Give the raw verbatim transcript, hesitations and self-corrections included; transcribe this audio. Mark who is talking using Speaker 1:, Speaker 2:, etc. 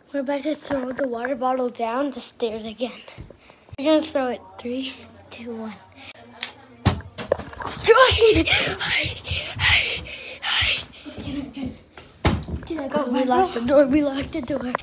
Speaker 1: We're about to throw the water bottle down the stairs again. We're gonna throw it. Three, two, one. Go, we locked the door. We locked the door.